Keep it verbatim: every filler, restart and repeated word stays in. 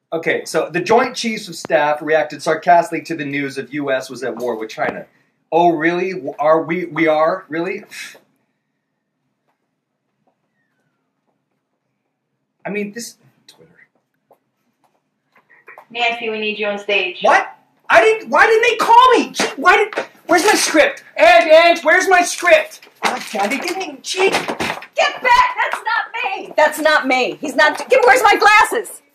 Okay, so the Joint Chiefs of Staff reacted sarcastically to the news of U S was at war with China. Oh, really? Are we? We are? Really? I mean, this... Twitter. Nancy, we need you on stage. What? I didn't... Why didn't they call me? Why did... Where's my script? And, and, where's my script? God, Daddy, give me... Gee. Get back! That's not me! That's not me. He's not... Give, where's my glasses?